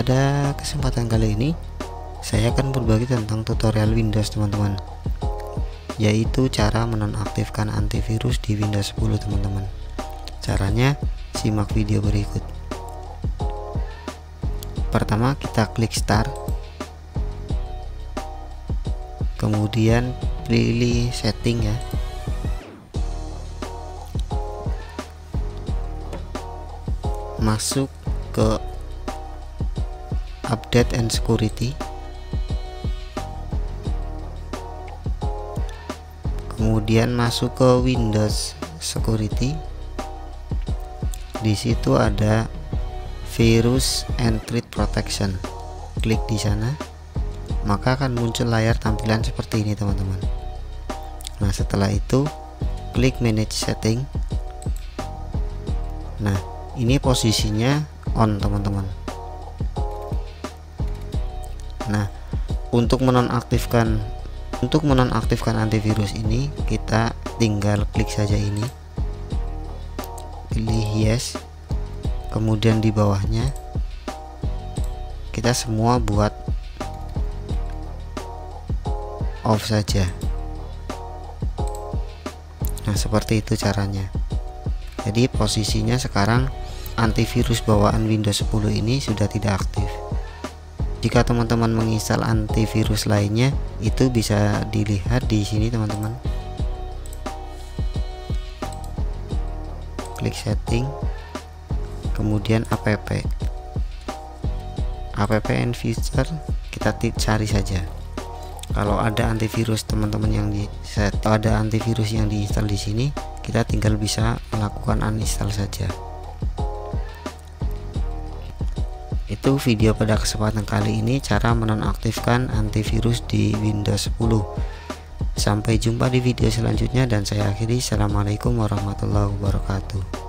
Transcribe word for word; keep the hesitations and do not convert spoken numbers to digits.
Pada kesempatan kali ini saya akan berbagi tentang tutorial Windows teman-teman, yaitu cara menonaktifkan antivirus di Windows sepuluh teman-teman. Caranya simak video berikut. Pertama kita klik start, kemudian pilih setting ya. Masuk ke update and security, kemudian masuk ke Windows security. Di situ ada virus and threat protection, klik di sana, maka akan muncul layar tampilan seperti ini teman-teman. Nah setelah itu klik manage setting. Nah ini posisinya on teman-teman. Nah untuk menonaktifkan untuk menonaktifkan antivirus ini kita tinggal klik saja ini, pilih yes, kemudian di bawahnya kita semua buat off saja. Nah seperti itu caranya. Jadi posisinya sekarang antivirus bawaan Windows sepuluh ini sudah tidak aktif. Jika teman-teman menginstal antivirus lainnya, itu bisa dilihat di sini teman-teman. Klik setting, kemudian app app and feature, kita cari saja. Kalau ada antivirus teman-teman yang di set, ada antivirus yang diinstal di sini, kita tinggal bisa melakukan uninstall saja. Itu video pada kesempatan kali ini, cara menonaktifkan antivirus di Windows sepuluh. Sampai jumpa di video selanjutnya dan saya akhiri. Assalamualaikum warahmatullahi wabarakatuh.